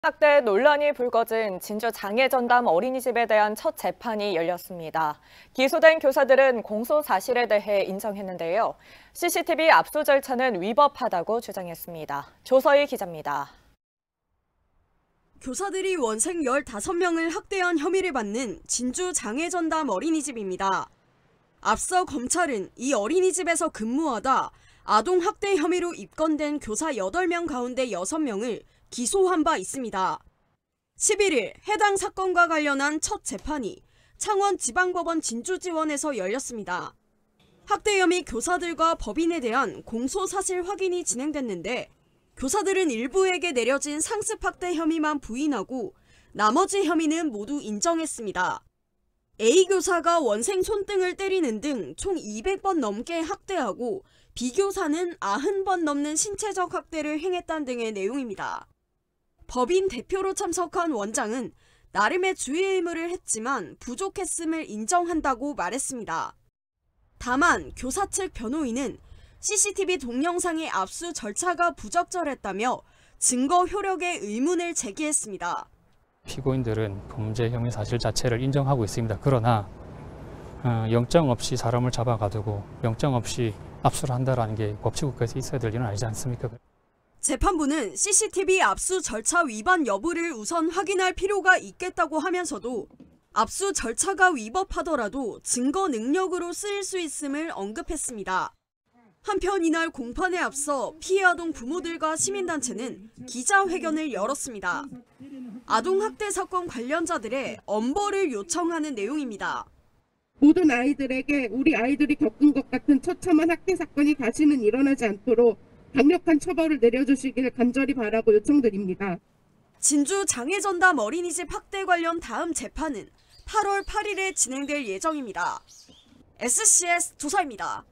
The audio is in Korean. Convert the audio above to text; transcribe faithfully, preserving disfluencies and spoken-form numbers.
학대 논란이 불거진 진주 장애전담 어린이집에 대한 첫 재판이 열렸습니다. 기소된 교사들은 공소 사실에 대해 인정했는데요. 씨씨티비 압수 절차는 위법하다고 주장했습니다. 조서희 기자입니다. 교사들이 원생 열다섯 명을 학대한 혐의를 받는 진주 장애전담 어린이집입니다. 앞서 검찰은 이 어린이집에서 근무하다 아동학대 혐의로 입건된 교사 여덟 명 가운데 여섯 명을 기소한 바 있습니다. 십일 일 해당 사건과 관련한 첫 재판이 창원지방법원 진주지원에서 열렸습니다. 학대 혐의 교사들과 법인에 대한 공소사실 확인이 진행됐는데 교사들은 일부에게 내려진 상습학대 혐의만 부인하고 나머지 혐의는 모두 인정했습니다. A 교사가 원생 손등을 때리는 등 총 이백 번 넘게 학대하고 B 교사는 구십 번 넘는 신체적 학대를 행했다는 등의 내용입니다. 법인 대표로 참석한 원장은 나름의 주의 의무를 했지만 부족했음을 인정한다고 말했습니다. 다만 교사 측 변호인은 씨씨티비 동영상의 압수 절차가 부적절했다며 증거 효력에 의문을 제기했습니다. 피고인들은 범죄 혐의 사실 자체를 인정하고 있습니다. 그러나 어, 영장 없이 사람을 잡아가두고 영장 없이 압수를 한다는 게 법치국가에서 있어야 될 일은 아니지 않습니까? 재판부는 씨씨티비 압수 절차 위반 여부를 우선 확인할 필요가 있겠다고 하면서도 압수 절차가 위법하더라도 증거 능력으로 쓰일 수 있음을 언급했습니다. 한편 이날 공판에 앞서 피해 아동 부모들과 시민단체는 기자회견을 열었습니다. 아동학대 사건 관련자들의 엄벌을 요청하는 내용입니다. 모든 아이들에게 우리 아이들이 겪은 것 같은 처참한 학대 사건이 다시는 일어나지 않도록 강력한 처벌을 내려주시길 간절히 바라고 요청드립니다. 진주 장애전담 어린이집 학대 관련 다음 재판은 팔월 팔일에 진행될 예정입니다. 에스씨에스 조사입니다.